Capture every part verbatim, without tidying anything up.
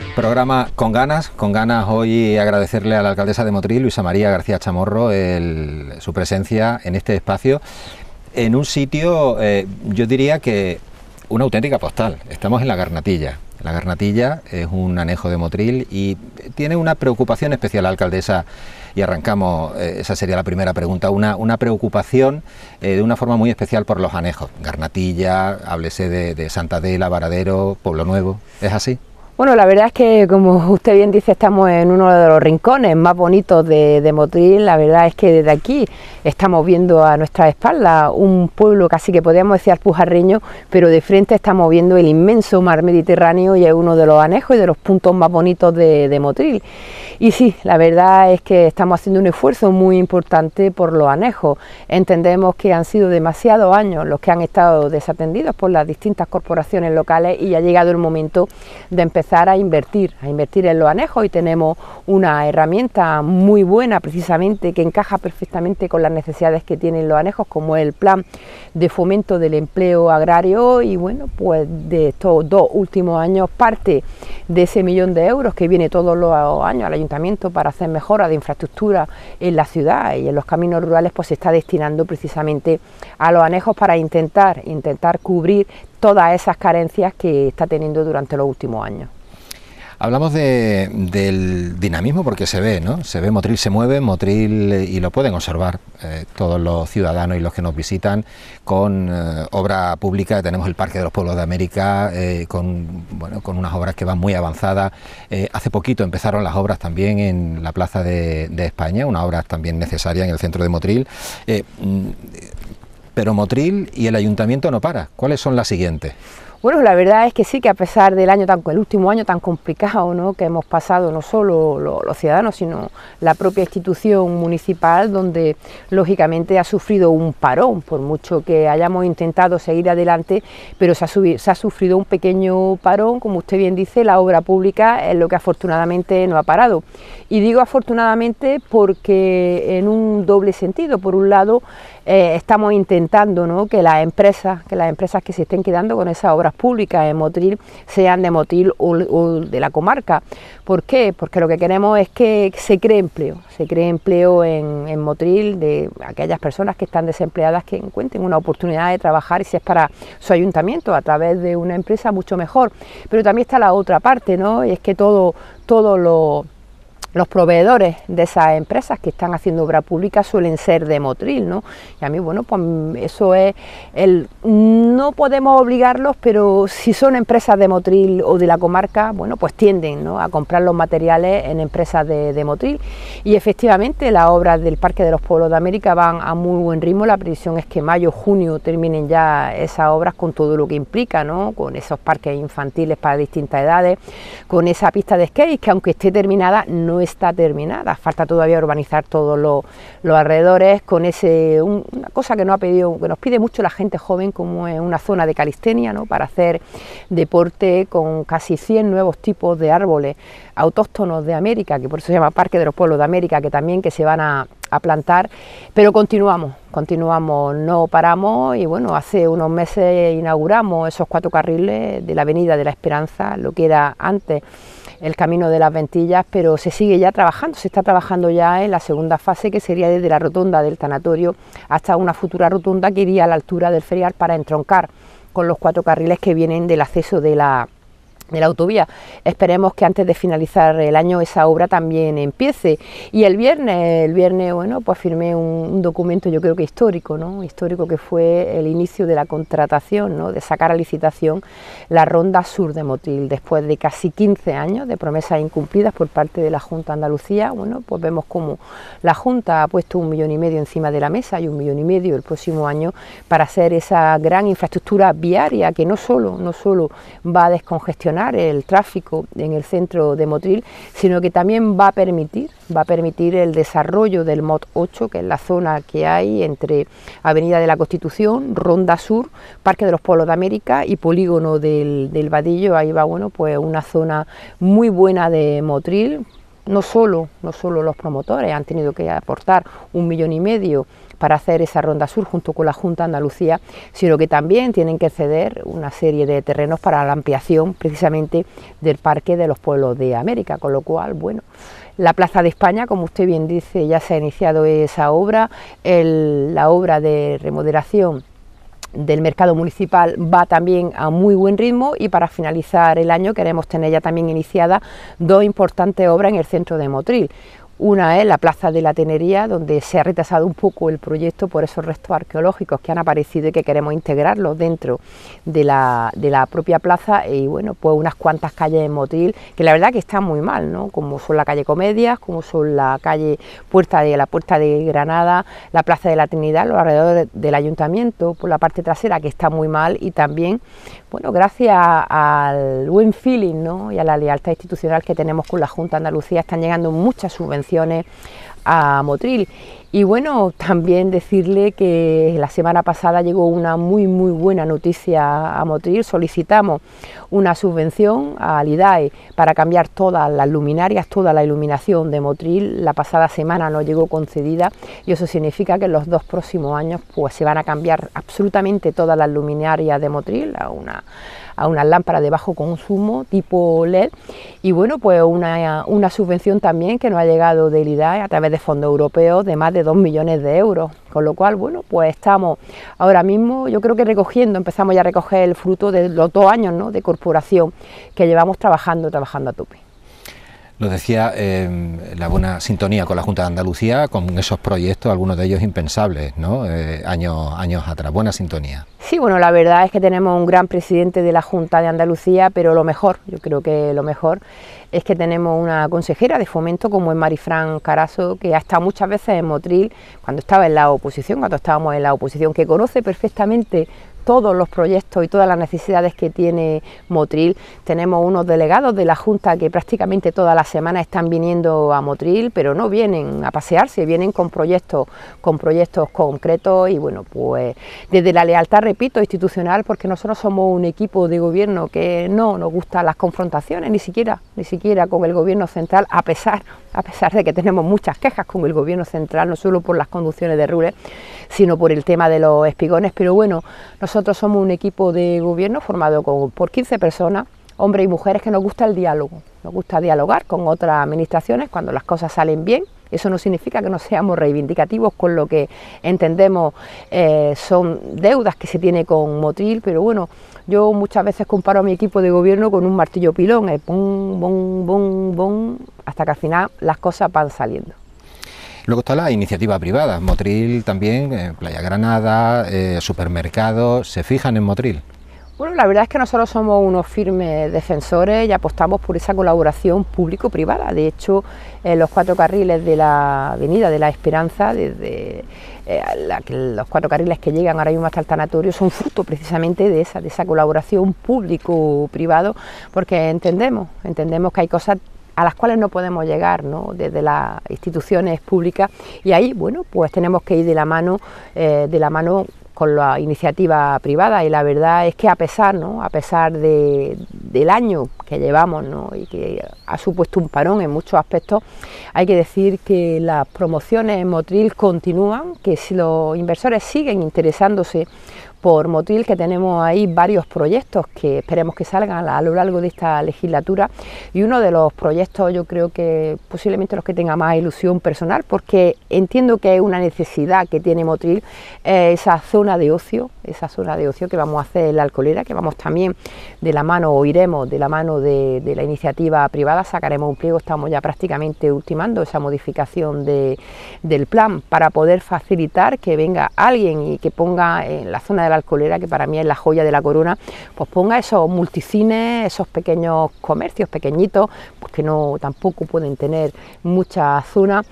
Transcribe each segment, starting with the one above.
Programa con ganas, con ganas hoy agradecerle a la alcaldesa de Motril, Luisa María García Chamorro, el, su presencia en este espacio, en un sitio, eh, yo diría que una auténtica postal. Estamos en La Garnatilla. La Garnatilla es un anejo de Motril y tiene una preocupación especial la alcaldesa, y arrancamos, eh, esa sería la primera pregunta, una, una preocupación eh, de una forma muy especial por los anejos. Garnatilla, háblese de, de Santa Adela, Varadero, Pueblo Nuevo, ¿es así? Bueno, la verdad es que, como usted bien dice, estamos en uno de los rincones más bonitos de, de Motril. La verdad es que desde aquí estamos viendo a nuestra espalda un pueblo casi que podríamos decir alpujarreño, pero de frente estamos viendo el inmenso mar Mediterráneo y es uno de los anejos y de los puntos más bonitos de, de Motril. Y sí, la verdad es que estamos haciendo un esfuerzo muy importante por los anejos. Entendemos que han sido demasiados años los que han estado desatendidos por las distintas corporaciones locales y ha llegado el momento de empezar a invertir, a invertir en los anejos, y tenemos una herramienta muy buena precisamente que encaja perfectamente con las necesidades que tienen los anejos, como el plan de fomento del empleo agrario. Y bueno, pues de estos dos últimos años parte de ese millón de euros que viene todos los años al ayuntamiento para hacer mejoras de infraestructura en la ciudad y en los caminos rurales, pues se está destinando precisamente a los anejos para intentar, intentar cubrir todas esas carencias que está teniendo durante los últimos años. Hablamos de, del dinamismo porque se ve, ¿no? Se ve, Motril se mueve, Motril, y lo pueden observar eh, todos los ciudadanos y los que nos visitan, con eh, obra pública. Tenemos el Parque de los Pueblos de América, eh, con, bueno, con unas obras que van muy avanzadas. Eh, hace poquito empezaron las obras también en la Plaza de, de España, una obra también necesaria en el centro de Motril. Eh, pero Motril y el ayuntamiento no para. ¿Cuáles son las siguientes? Bueno, la verdad es que sí, que a pesar del año tan, el último año tan complicado, ¿no?, que hemos pasado no solo los, los ciudadanos, sino la propia institución municipal, donde lógicamente ha sufrido un parón, por mucho que hayamos intentado seguir adelante, pero se ha, subido, se ha sufrido un pequeño parón. Como usted bien dice, la obra pública es lo que afortunadamente no ha parado. Y digo afortunadamente porque en un doble sentido. Por un lado, eh, estamos intentando, ¿no?, que las empresas, que las empresas que se estén quedando con esas obras públicas en Motril sean de Motril o, o de la comarca. ¿Por qué? Porque lo que queremos es que se cree empleo, se cree empleo en, en Motril, de aquellas personas que están desempleadas, que encuentren una oportunidad de trabajar, y si es para su ayuntamiento a través de una empresa, mucho mejor. Pero también está la otra parte, ¿no?, y es que todo, todo lo... los proveedores de esas empresas que están haciendo obra pública suelen ser de Motril, ¿no? Y a mí, bueno, pues eso es el... no podemos obligarlos, pero si son empresas de Motril o de la comarca, bueno, pues tienden, ¿no?, a comprar los materiales en empresas de, de Motril. Y efectivamente las obras del Parque de los Pueblos de América van a muy buen ritmo. La previsión es que mayo, junio terminen ya esas obras, con todo lo que implica, ¿no?, con esos parques infantiles para distintas edades, con esa pista de skate que, aunque esté terminada, no está terminada, falta todavía urbanizar todos los, los alrededores, con ese un, una cosa que nos ha pedido, que nos pide mucho la gente joven, como es una zona de calistenia, ¿no?, para hacer deporte, con casi cien nuevos tipos de árboles autóctonos de América, que por eso se llama Parque de los Pueblos de América, que también que se van a, a plantar. Pero continuamos, continuamos, no paramos. Y bueno, hace unos meses inauguramos esos cuatro carriles de la Avenida de la Esperanza, lo que era antes el Camino de las Ventillas, pero se sigue ya trabajando, se está trabajando ya en la segunda fase, que sería desde la rotonda del tanatorio hasta una futura rotonda que iría a la altura del ferial, para entroncar con los cuatro carriles que vienen del acceso de la de la autovía. Esperemos que antes de finalizar el año esa obra también empiece. Y el viernes, el viernes, bueno, pues firmé un, un documento, yo creo que histórico, ¿no?, histórico, que fue el inicio de la contratación, ¿no?, de sacar a licitación la ronda sur de Motril, después de casi quince años de promesas incumplidas por parte de la Junta de Andalucía. Bueno, pues vemos como la Junta ha puesto un millón y medio encima de la mesa, y un millón y medio el próximo año, para hacer esa gran infraestructura viaria que no solo, no solo va a descongestionar el tráfico en el centro de Motril, sino que también va a permitir, va a permitir el desarrollo del M O T ocho, que es la zona que hay entre Avenida de la Constitución, Ronda Sur, Parque de los Pueblos de América y Polígono del, del Vadillo. Ahí va, bueno, pues una zona muy buena de Motril, no solo, no solo los promotores han tenido que aportar un millón y medio para hacer esa Ronda Sur junto con la Junta de Andalucía, sino que también tienen que ceder una serie de terrenos para la ampliación precisamente del Parque de los Pueblos de América, con lo cual, bueno, la Plaza de España, como usted bien dice, ya se ha iniciado esa obra, el, la obra de remodelación del mercado municipal va también a muy buen ritmo, y para finalizar el año queremos tener ya también iniciadas dos importantes obras en el centro de Motril. Una es la Plaza de la Tenería, donde se ha retrasado un poco el proyecto por esos restos arqueológicos que han aparecido y que queremos integrarlos dentro de la, de la propia plaza, y bueno, pues unas cuantas calles en Motril que la verdad que están muy mal, ¿no? Como son la calle Comedias, como son la calle Puerta de la Puerta de Granada, la Plaza de la Trinidad, los alrededores del ayuntamiento, por la parte trasera, que está muy mal, y también, bueno, gracias al buen feeling, ¿no?, y a la lealtad institucional que tenemos con la Junta de Andalucía, están llegando muchas subvenciones a Motril. Y bueno, también decirle que la semana pasada llegó una muy muy buena noticia a Motril. Solicitamos una subvención al I D A E para cambiar todas las luminarias, toda la iluminación de Motril. La pasada semana nos llegó concedida, y eso significa que en los dos próximos años pues se van a cambiar absolutamente todas las luminarias de Motril a una a unas lámparas de bajo consumo tipo L E D, y bueno, pues una, una subvención también que nos ha llegado del I D A E a través de fondos europeos de más de dos millones de euros, con lo cual, bueno, pues estamos ahora mismo, yo creo que recogiendo, empezamos ya a recoger el fruto de los dos años, ¿no?, de corporación que llevamos trabajando, trabajando a tope. Lo decía, eh, la buena sintonía con la Junta de Andalucía, con esos proyectos, algunos de ellos impensables, ¿no?, eh, años, años atrás, buena sintonía. Sí, bueno, la verdad es que tenemos un gran presidente de la Junta de Andalucía, pero lo mejor, yo creo que lo mejor es que tenemos una consejera de fomento como es Marifran Carazo, que ha estado muchas veces en Motril, cuando estaba en la oposición, cuando estábamos en la oposición, que conoce perfectamente todos los proyectos y todas las necesidades que tiene Motril. Tenemos unos delegados de la Junta que prácticamente todas las semanas están viniendo a Motril, pero no vienen a pasearse, vienen con proyectos, con proyectos concretos, y bueno, pues desde la lealtad, repito, institucional, porque nosotros somos un equipo de gobierno que no nos gustan las confrontaciones, ni siquiera, ni siquiera con el gobierno central, a pesar, a pesar de que tenemos muchas quejas con el gobierno central, no solo por las conducciones de Rules, sino por el tema de los espigones, pero bueno, nosotros somos un equipo de gobierno formado con, por quince personas, hombres y mujeres, que nos gusta el diálogo, nos gusta dialogar con otras administraciones cuando las cosas salen bien. Eso no significa que no seamos reivindicativos con lo que entendemos eh, son deudas que se tiene con Motril, pero bueno, yo muchas veces comparo a mi equipo de gobierno con un martillo pilón, eh, bum, bum, bum, bum, hasta que al final las cosas van saliendo. Luego está la iniciativa privada, Motril también, eh, Playa Granada, eh, supermercados, ¿se fijan en Motril? Bueno, la verdad es que nosotros somos unos firmes defensores y apostamos por esa colaboración público-privada. De hecho, eh, los cuatro carriles de la Avenida de la Esperanza, desde eh, la, los cuatro carriles que llegan ahora mismo hasta el tanatorio, son fruto precisamente de esa, de esa colaboración público-privado, porque entendemos, entendemos que hay cosas a las cuales no podemos llegar, ¿no?, desde las instituciones públicas, y ahí, bueno, pues tenemos que ir de la mano, eh, de la mano con la iniciativa privada, y la verdad es que a pesar, ¿no?, a pesar de, del año que llevamos, ¿no?, y que ha supuesto un parón en muchos aspectos, hay que decir que las promociones en Motril continúan, que si los inversores siguen interesándose por Motril, que tenemos ahí varios proyectos que esperemos que salgan a lo largo de esta legislatura, y uno de los proyectos, yo creo que posiblemente los que tenga más ilusión personal, porque entiendo que es una necesidad que tiene Motril, eh, esa zona de ocio, esa zona de ocio que vamos a hacer en la Alcolera, que vamos también de la mano, o iremos de la mano de, de la iniciativa privada, sacaremos un pliego, estamos ya prácticamente ultimando esa modificación de, del plan, para poder facilitar que venga alguien y que ponga en la zona de la Alcolera, que para mí es la joya de la corona, pues ponga esos multicines, esos pequeños comercios pequeñitos, pues que no tampoco pueden tener mucha zona,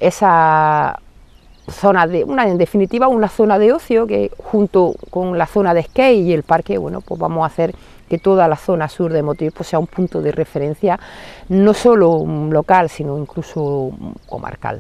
esa zona de, una en definitiva una zona de ocio que junto con la zona de skate y el parque, bueno, pues vamos a hacer que toda la zona sur de Motril pues sea un punto de referencia, no solo local, sino incluso comarcal.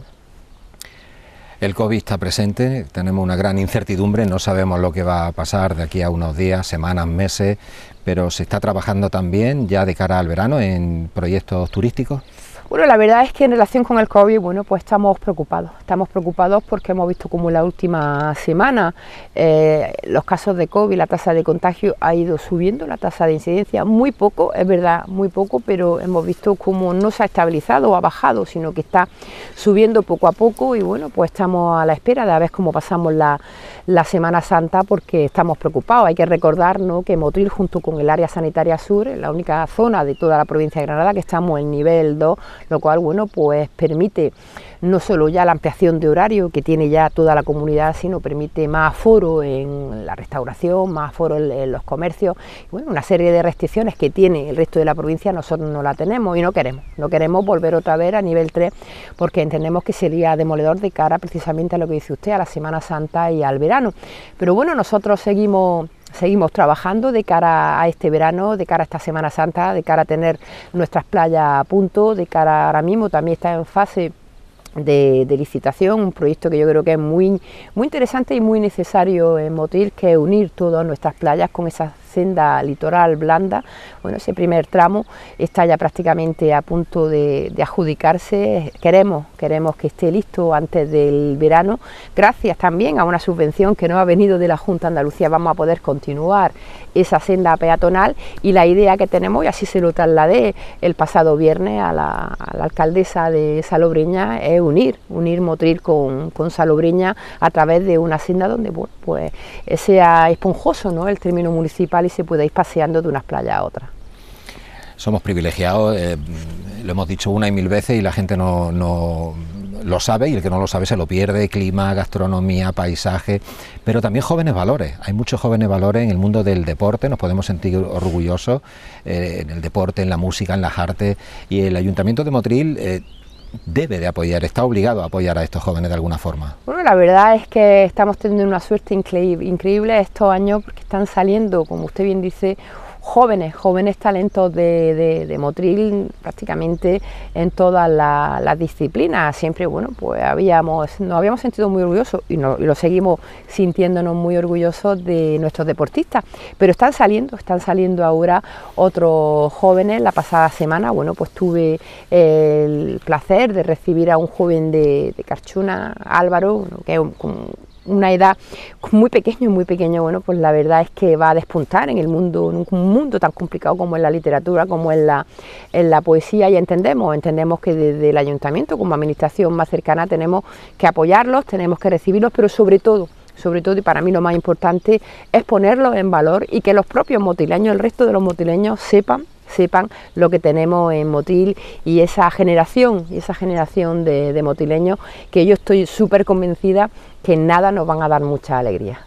El COVID está presente, tenemos una gran incertidumbre, no sabemos lo que va a pasar de aquí a unos días, semanas, meses, pero se está trabajando también ya de cara al verano en proyectos turísticos. Bueno, la verdad es que en relación con el COVID, bueno, pues estamos preocupados. Estamos preocupados porque hemos visto como en la última semana eh, los casos de COVID, la tasa de contagio ha ido subiendo, la tasa de incidencia muy poco, es verdad, muy poco, pero hemos visto como no se ha estabilizado o ha bajado, sino que está subiendo poco a poco y bueno, pues estamos a la espera de a ver cómo pasamos la, la Semana Santa porque estamos preocupados. Hay que recordar, ¿no?, que Motril junto con el área sanitaria sur es la única zona de toda la provincia de Granada que estamos en nivel dos, lo cual, bueno, pues permite no solo ya la ampliación de horario que tiene ya toda la comunidad, sino permite más aforo en la restauración, más aforo en, en los comercios, y bueno, una serie de restricciones que tiene el resto de la provincia, nosotros no la tenemos y no queremos, no queremos volver otra vez a nivel tres, porque entendemos que sería demoledor de cara precisamente a lo que dice usted, a la Semana Santa y al verano. Pero bueno, nosotros seguimos Seguimos trabajando de cara a este verano, de cara a esta Semana Santa, de cara a tener nuestras playas a punto, de cara ahora mismo también está en fase de, de licitación, un proyecto que yo creo que es muy, muy interesante y muy necesario en Motril, que es unir todas nuestras playas con esas senda litoral blanda. Bueno, ese primer tramo está ya prácticamente a punto de, de adjudicarse. Queremos, queremos que esté listo antes del verano, gracias también a una subvención que nos ha venido de la Junta de Andalucía. Vamos a poder continuar esa senda peatonal y la idea que tenemos, y así se lo trasladé el pasado viernes a la, a la alcaldesa de Salobreña, es unir, unir Motril con, con Salobreña a través de una senda donde, bueno, pues sea esponjoso, ¿no?, el término municipal y se pueda ir paseando de unas playas a otras. Somos privilegiados, eh, lo hemos dicho una y mil veces y la gente no, no lo sabe, y el que no lo sabe se lo pierde: clima, gastronomía, paisaje, pero también jóvenes valores. Hay muchos jóvenes valores en el mundo del deporte, nos podemos sentir orgullosos eh, en el deporte, en la música, en las artes, y el Ayuntamiento de Motril eh, debe de apoyar, está obligado a apoyar a estos jóvenes de alguna forma. Bueno, la verdad es que estamos teniendo una suerte increíble estos años, porque están saliendo, como usted bien dice, jóvenes, jóvenes talentos de, de, de Motril prácticamente en todas las la disciplinas. Siempre, bueno, pues habíamos, nos habíamos sentido muy orgullosos y, no, y lo seguimos sintiéndonos muy orgullosos de nuestros deportistas, pero están saliendo, están saliendo ahora otros jóvenes. La pasada semana, bueno, pues tuve el placer de recibir a un joven de, de Carchuna, Álvaro, bueno, que es un, un una edad muy pequeño, muy pequeño, bueno, pues la verdad es que va a despuntar en el mundo, en un mundo tan complicado como es la literatura, como es la, en la poesía, y entendemos, entendemos que desde el ayuntamiento, como administración más cercana, tenemos que apoyarlos, tenemos que recibirlos, pero sobre todo, sobre todo, y para mí lo más importante, es ponerlos en valor y que los propios motrileños, el resto de los motrileños sepan sepan lo que tenemos en Motril, y esa generación, y esa generación de, de motrileños que yo estoy súper convencida que nada nos van a dar mucha alegría.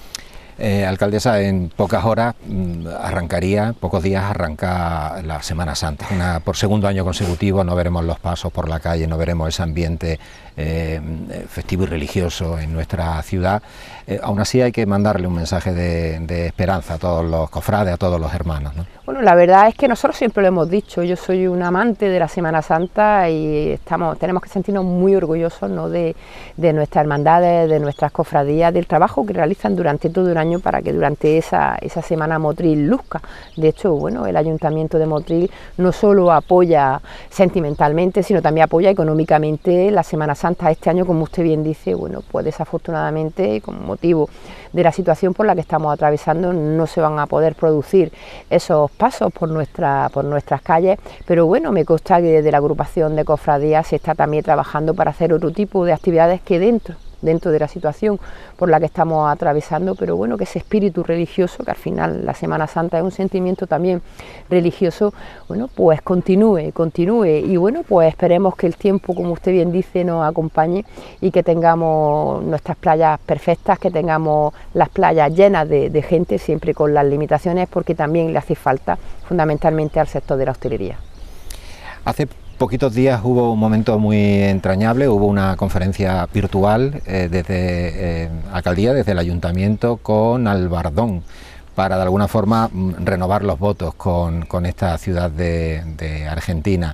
Eh, alcaldesa, en pocas horas mmm, arrancaría, pocos días arranca la Semana Santa. Una, por segundo año consecutivo no veremos los pasos por la calle, no veremos ese ambiente eh, festivo y religioso en nuestra ciudad. Eh, aún así hay que mandarle un mensaje de, de esperanza a todos los cofrades, a todos los hermanos, ¿no? Bueno, la verdad es que nosotros siempre lo hemos dicho, yo soy un amante de la Semana Santa y estamos, tenemos que sentirnos muy orgullosos, ¿no?, de, de nuestras hermandades, de nuestras cofradías, del trabajo que realizan durante todo el año para que durante esa, esa semana Motril luzca. De hecho, bueno, el Ayuntamiento de Motril no solo apoya sentimentalmente, sino también apoya económicamente la Semana Santa. Este año, como usted bien dice, bueno, pues desafortunadamente, con motivo de la situación por la que estamos atravesando, no se van a poder producir esos pasos por, nuestra, por nuestras calles, pero bueno, me consta que desde la agrupación de cofradías se está también trabajando para hacer otro tipo de actividades que dentro dentro de la situación por la que estamos atravesando, pero bueno, que ese espíritu religioso, que al final la Semana Santa es un sentimiento también religioso, bueno, pues continúe, continúe, y bueno, pues esperemos que el tiempo, como usted bien dice, nos acompañe y que tengamos nuestras playas perfectas, que tengamos las playas llenas de, de gente, siempre con las limitaciones, porque también le hace falta fundamentalmente al sector de la hostelería. Hace poquitos días hubo un momento muy entrañable, hubo una conferencia virtual eh, desde eh, Alcaldía, desde el Ayuntamiento, con Albardón, para de alguna forma renovar los votos con, con esta ciudad de, de Argentina.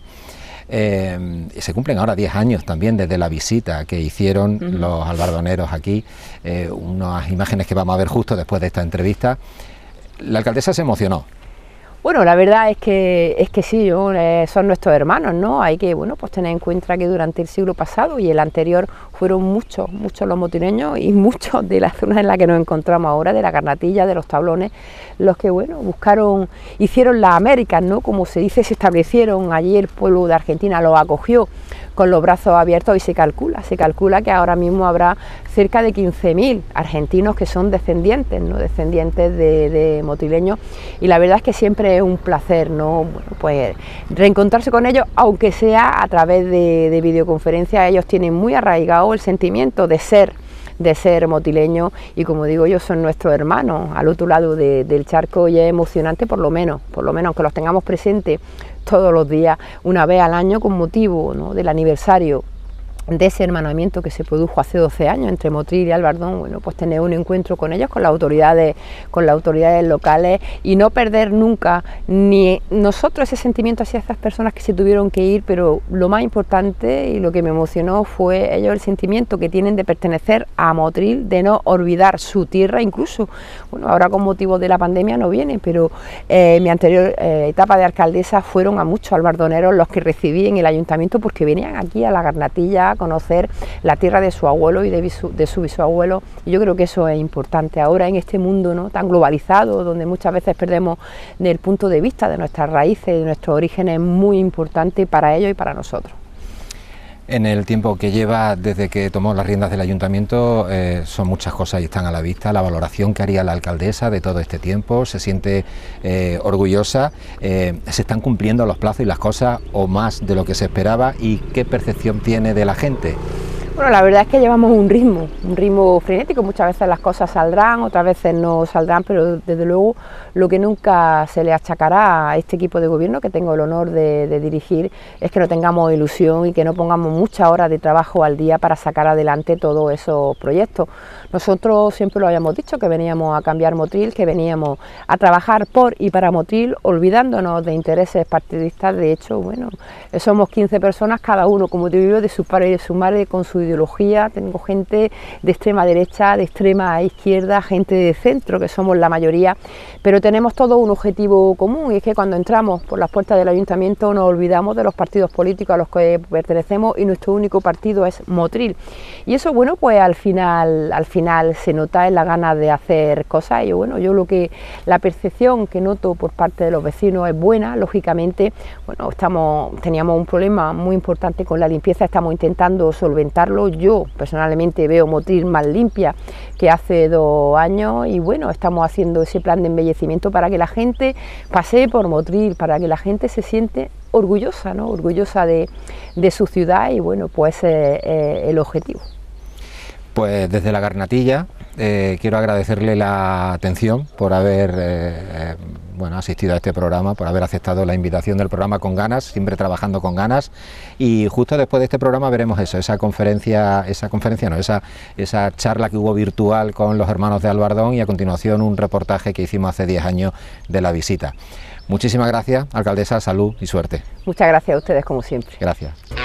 Eh, se cumplen ahora diez años también desde la visita que hicieron uh-huh. los albardoneros aquí, eh, unas imágenes que vamos a ver justo después de esta entrevista. La alcaldesa se emocionó. Bueno, la verdad es que es que sí, ¿no? eh, son nuestros hermanos, ¿no? Hay que, bueno, pues tener en cuenta que durante el siglo pasado y el anterior fueron muchos, muchos los motileños y muchos de las zonas en las que nos encontramos ahora, de la Garnatilla, de los Tablones, los que, bueno, buscaron, hicieron las Américas, ¿no? Como se dice, se establecieron allí, el pueblo de Argentina los acogió con los brazos abiertos y se calcula, se calcula que ahora mismo habrá cerca de quince mil argentinos que son descendientes, ¿no? Descendientes de, de motileños, y la verdad es que siempre es un placer, ¿no? Bueno, pues reencontrarse con ellos, aunque sea a través de, de videoconferencia. Ellos tienen muy arraigado el sentimiento de ser de ser motileño, y como digo, ellos son nuestros hermanos al otro lado de, del charco, y es emocionante, por lo menos, por lo menos aunque los tengamos presentes todos los días, una vez al año, con motivo, ¿no?, del aniversario de ese hermanamiento que se produjo hace doce años entre Motril y Albardón. Bueno, pues tener un encuentro con ellos, con las autoridades, con las autoridades locales, y no perder nunca ni nosotros ese sentimiento hacia estas personas que se tuvieron que ir, pero lo más importante y lo que me emocionó fue ellos el sentimiento que tienen de pertenecer a Motril, de no olvidar su tierra. Incluso, bueno, ahora con motivo de la pandemia no viene, pero eh, mi anterior eh, etapa de alcaldesa fueron a muchos albardoneros los que recibí en el ayuntamiento, porque venían aquí a la Garnatilla conocer la tierra de su abuelo y de su, de su bisabuelo, y yo creo que eso es importante ahora en este mundo, ¿no?, tan globalizado, donde muchas veces perdemos el punto de vista de nuestras raíces y de nuestros orígenes. Muy importante para ellos y para nosotros. En el tiempo que lleva desde que tomó las riendas del ayuntamiento, eh, son muchas cosas y están a la vista. La valoración que haría la alcaldesa de todo este tiempo, se siente eh, orgullosa, eh, se están cumpliendo los plazos y las cosas, o más de lo que se esperaba, y qué percepción tiene de la gente. Bueno, la verdad es que llevamos un ritmo, un ritmo frenético. Muchas veces las cosas saldrán, otras veces no saldrán, pero desde luego lo que nunca se le achacará a este equipo de gobierno que tengo el honor de, de dirigir es que no tengamos ilusión y que no pongamos muchas horas de trabajo al día para sacar adelante todos esos proyectos. Nosotros siempre lo habíamos dicho, que veníamos a cambiar Motril, que veníamos a trabajar por y para Motril, olvidándonos de intereses partidistas. De hecho, bueno, somos quince personas, cada uno, como te digo, de su padre y de su madre, con su ideología. Tengo gente de extrema derecha, de extrema izquierda, gente de centro, que somos la mayoría, pero tenemos todo un objetivo común, y es que cuando entramos por las puertas del ayuntamiento nos olvidamos de los partidos políticos a los que pertenecemos, y nuestro único partido es Motril. Y eso, bueno, pues al final, al final se nota en la gana de hacer cosas. Y bueno, yo lo que, la percepción que noto por parte de los vecinos es buena. Lógicamente, bueno, estamos, teníamos un problema muy importante con la limpieza, estamos intentando solventarlo. Yo personalmente veo Motril más limpia que hace dos años, y bueno, estamos haciendo ese plan de embellecimiento para que la gente pase por Motril, para que la gente se siente orgullosa, ¿no?, orgullosa de, de su ciudad, y bueno, pues eh, eh, el objetivo. Pues desde la Garnatilla eh, quiero agradecerle la atención por haber eh, bueno, asistido a este programa, por haber aceptado la invitación del programa Con Ganas, siempre trabajando con ganas, y justo después de este programa veremos eso, esa conferencia, esa conferencia no, esa, esa charla que hubo virtual con los hermanos de Albardón, y a continuación un reportaje que hicimos hace diez años de la visita. Muchísimas gracias, alcaldesa, salud y suerte. Muchas gracias a ustedes, como siempre. Gracias.